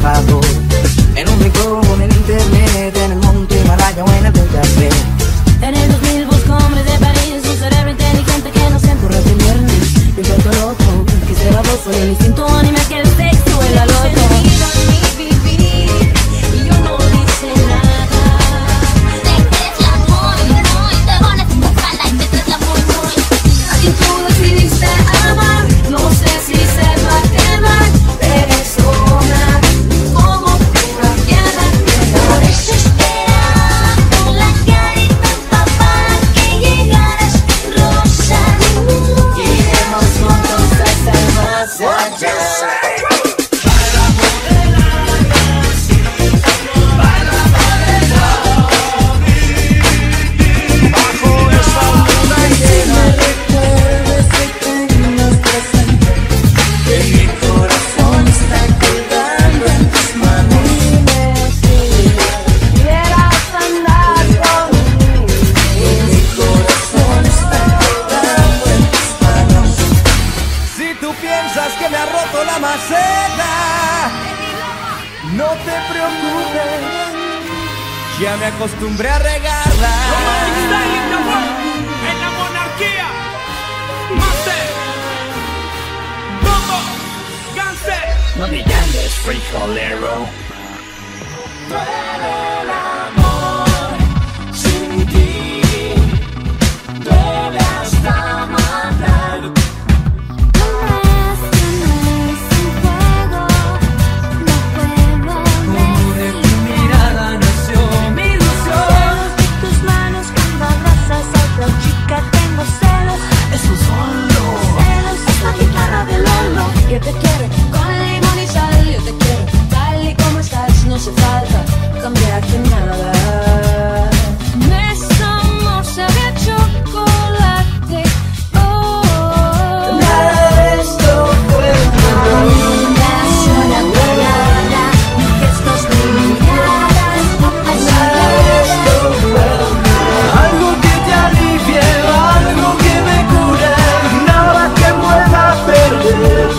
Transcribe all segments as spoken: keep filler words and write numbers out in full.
relajado en un rincón en internet, en el monte Himalaya o en el Delta Fe. En el dos mil busco hombres de París, un cerebro inteligente que no se empurra el viernes. Yo encuentro loco, que se baboso y el instinto anime que el sexo vuela loco. No te preocupes, ya me acostumbré a regarla. En la monarquía, Master, Bombo, Cáncer. No me llames frijolero. Duele el amor sin ti, duele hasta matar. Yo te quiero con limón y sal, yo te quiero tal y como estás, no hace falta cambiarte nada. Nuestro amor sabe a chocolate, oh. Nada de esto fue una sola palabra, ni gestos ni miradas. nada de esto fue Algo que te alivie, algo que me cure, nada que pueda perder.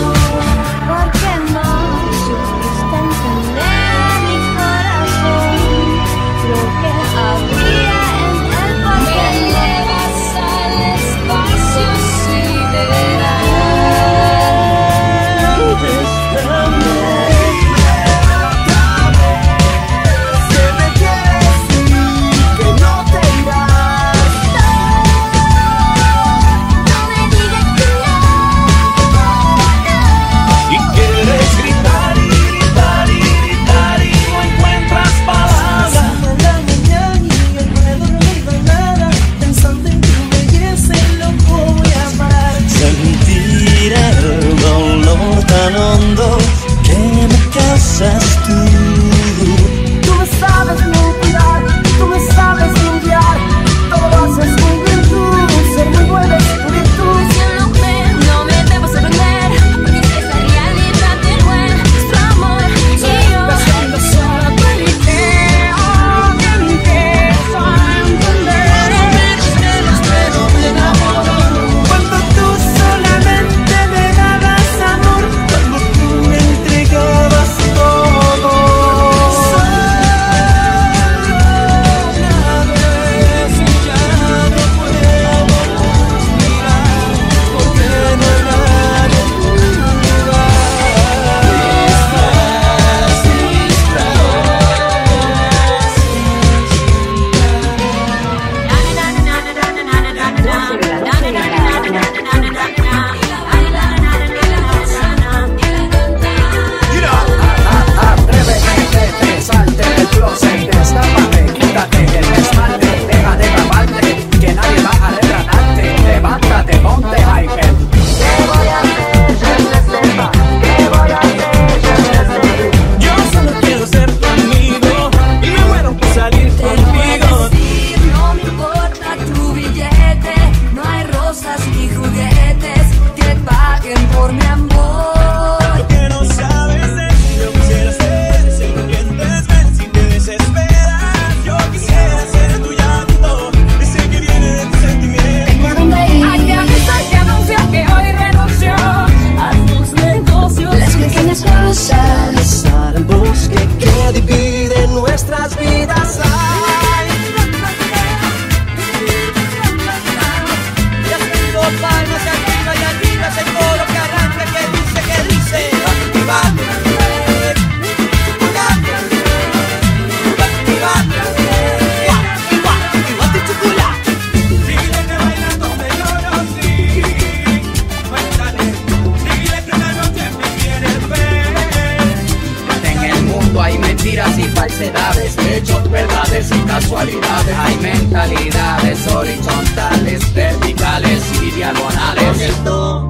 siento,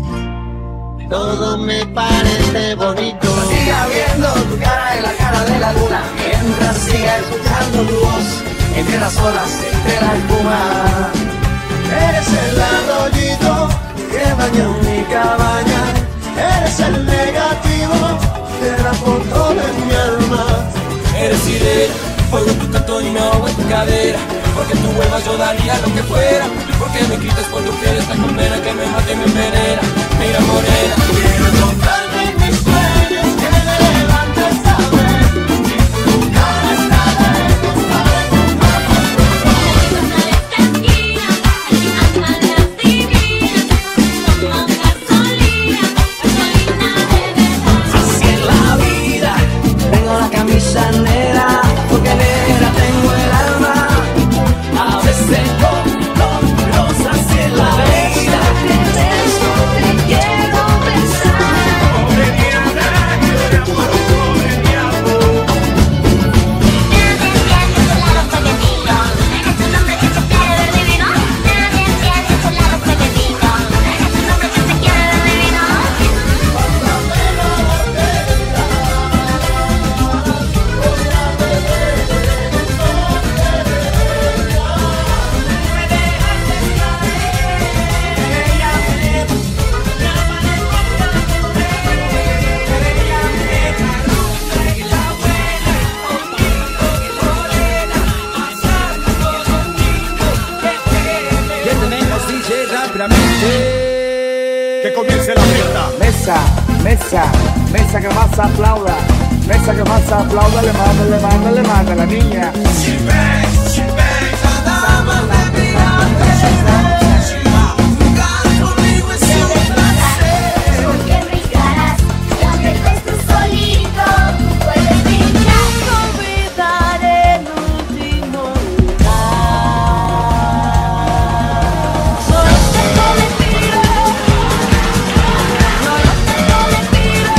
todo me parece bonito. Siga viendo tu cara en la cara de la luna, mientras siga escuchando tu voz entre las olas, entre la espuma. Eres el arroyito que baña mi cabaña, eres el negativo de la foto de mi alma. Eres sirena, fuego en tu cartón y me ahogo en tu cadera. Porque tú vuelvas yo daría lo que fuera. Porque me gritas cuando quieres la condena que me mate y me envenena. Mira morena, quiero encontrarte en mis sueños, que me levantes a ver que tu cara está lejos, para tu mapa Una de esta esquina, alma de las divinas, somos gasolina, gasolina de verdad. Así es la vida, tengo la camisa negra, porque negra tengo el alma. A veces con rosa, así es la vida. Te beso, te quiero besar. pobre diabla, que te amor, pobre diablo. Nadie entiende tu lado femenino. Eres un hombre que se quiere ver divino. Nadie entiende tu lado femenino. Eres un hombre que se quiere ver divino. ¿qué tenemos, D J? Rápidamente. Que comience la fiesta. Mesa, mesa, mesa que más aplauda, mesa que más aplauda, le manda, le manda, le manda la niña. Porque brincarás, donde estés tú solito, puedes brincar. Olvidar el último lugar. Solo tengo le pido, solo tengo le pido.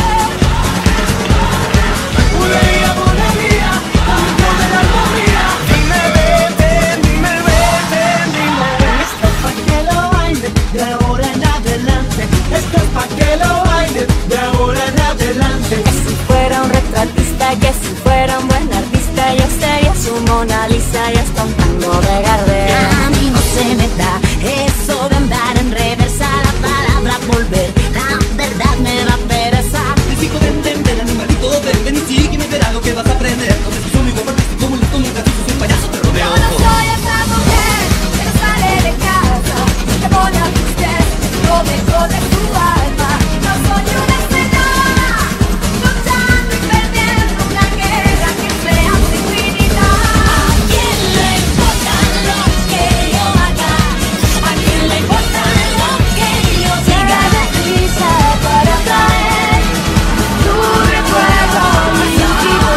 Bulería, bulería, amigo de la armonía. Dime, ven, dime, ven, dime. Esto es pa' que lo baile de ahora en adelante. Esto es pa' que lo baile de ahora en adelante. Que si fuera un retratista, que si fuera un buen artista, yo sería su Mona Lisa y hasta un tango de Gardel. A mí no se me da eso de andar en reversa, la palabra volver, la verdad me da pereza. El chico ven, ven, ven, animalito, ven, ven y sígueme, verás lo que vas a aprender. No te soy muy artístico, como listo, mientras tú soy un payaso, pero de Yo no ojo. soy esa mujer que no sale de casa, que pone a usted lo mejor de su alma. No soy una señora luchando y perdiendo una guerra que sea infinita. ¿A quién le importa lo que yo haga? ¿A quién le importa lo que yo diga? De prisa para traer tu recuerdo íntimo.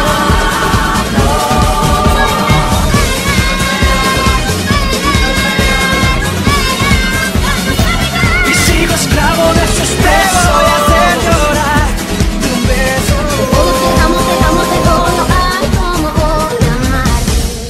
Y sigo esclavo de sus besos. Voy a hacer llorar de un beso. Dejamos, dejamos de todo, ay, cómo voy a amar.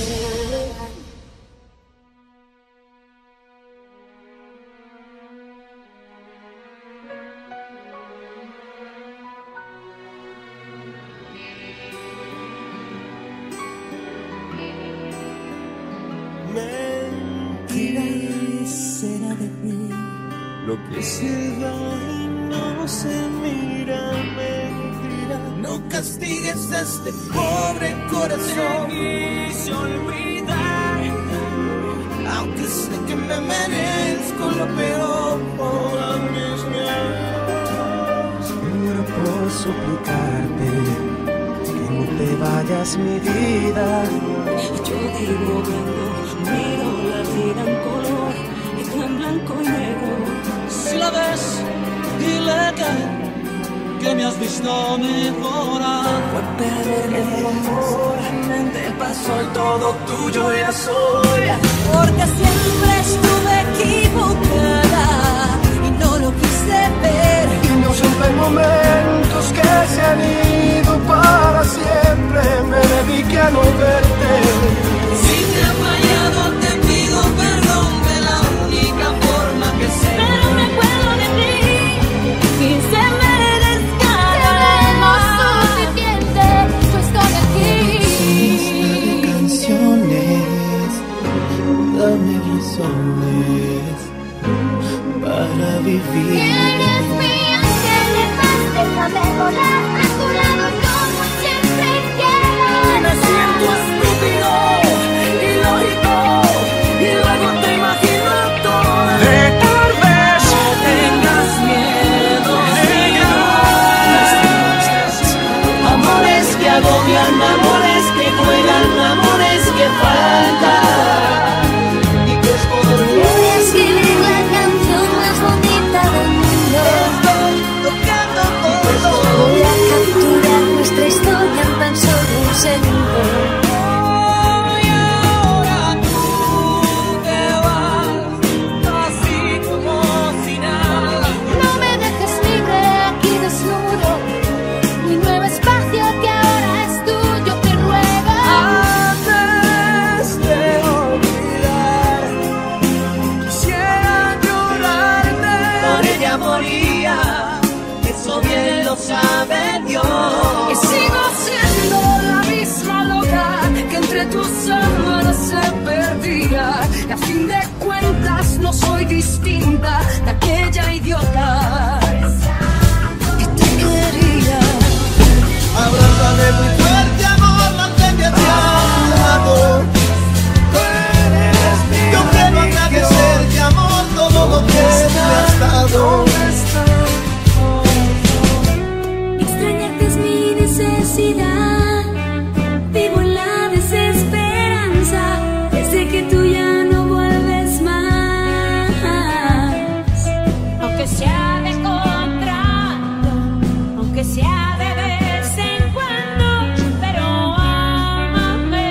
Mentira será de mí lo que se da y no se mira. Mentira, no castigues a este pobre corazón. Quise olvidar, aunque sé que me merezco lo peor. Por mis miedos, juro por suplicarte que no te vayas, mi vida. Yo digo, vengo, miro la vida en color, está en blanco y negro. Si la ves, dile que, que me has visto mejorar. Fue perder el amor, mente pasó y todo tuyo ya soy. Porque siempre estuve equivocada y no lo quise ver. Y no siempre hay momentos que se han ido para siempre. Me dediqué a no verte. Si te he fallado, te pido perdón de la única forma que sé. Pero me vida. Eres mi ángel de paz, déjame volar a tu lado como siempre quiero. Y me siento estúpido, ilógico, y luego te imagino todo. De tal vez No tengas miedo, Amores que agobian, amores que juegan, amores que faltan. Y que es por Voy a escribir la canción más bonita del mundo. estoy tocando todo. Voy a capturar nuestra historia en tan solo un segundo. y ahora tú te vas, así como si nada. No me dejes libre aquí desnudo. Mi nuevo espacio que ahora es tuyo, te ruego. Antes de olvidar, quisiera llorarte. Por ella moría, eso bien lo sabe Dios. Y sigo siendo la misma loca que entre tus sábanas se perdía. Y a fin de cuentas no soy distinta de aquella idiota que te quería. Abrázame muy fuerte, amor, manténme a tu lado. Yo quiero agradecerte, amor, todo lo que me has dado. Extrañarte es mi necesidad. Vivo en la desesperanza desde que tú ya no vuelves más. Aunque sea de contrato, aunque sea de vez en cuando, pero ámame.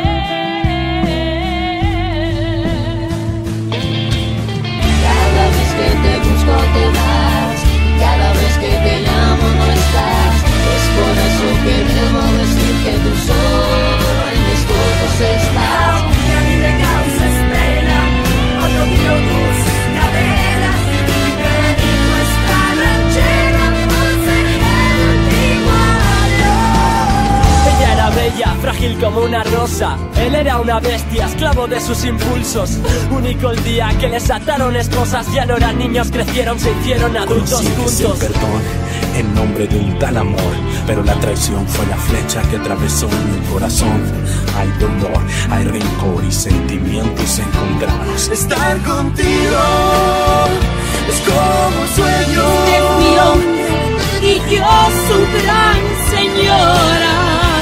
Cada vez que te busco te vas, cada vez que te llamo no estás. Es por eso que debo decir que tú solo en mis ojos estás. Aunque a mí me causes pena, cuando miro tus caderas y me digo esta ranchera por ser el antiguo adiós. Ella era bella, frágil como una rosa. Él era una bestia, esclavo de sus impulsos. Único el día que les ataron esposas. Ya no eran niños, crecieron, se hicieron adultos Consigues el juntos. perdón en nombre de un tal amor, pero la traición fue la flecha que atravesó mi corazón. Hay dolor, hay rencor y sentimientos encontrados. estar contigo es como un sueño. Es mi hombre y yo su gran señora.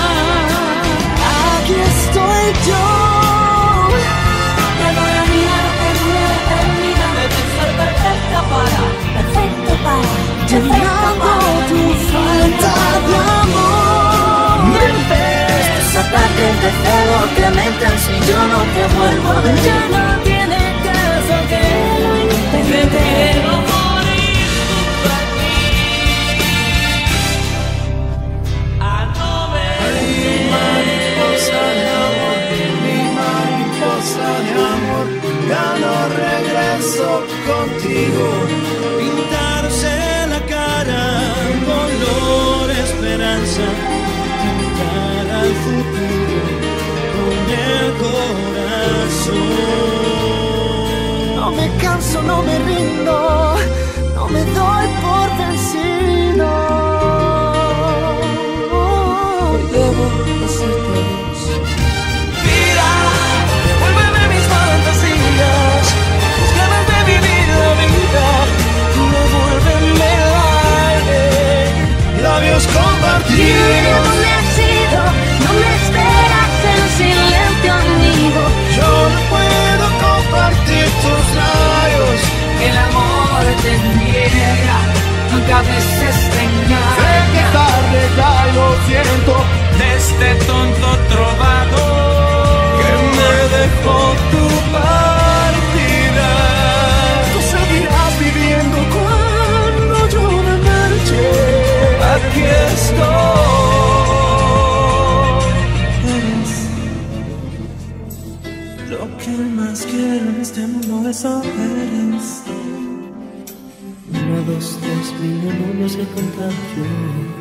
Aquí estoy yo. Te voy a mirar, te voy a terminar. Debes ser perfecta para Perfecto para, Llenando tu falta de amor. Estos ataques de celo que me entran si yo no te vuelvo a ver. Ya no tiene caso que lo intente. quiero morir junto a ti. Ah, no me Mi mariposa de amor, mi mariposa de amor, ya no regreso contigo. Pintarse la cara, dolor, esperanza, pintar al futuro con el corazón. No me canso, no me rindo, no me doy por vencido. Hoy debo decirte adiós. Mira, devuélveme mis fantasías, las ganas de vivir la vida. Devuélveme el aire, labios compartidos. No me has ido, no me esperas en silencio amigo. Yo no puedo compartir tus labios. El amor te niega, aunque a veces te engaña. Sé que tarde ya lo siento, De este tonto trovador que me dejó tu partida. Tú seguirás viviendo cuando yo me marche. Aquí estoy. Eres lo que más quiero en este mundo, eso eres. Uno, dos, tres, mi amor no se contagió.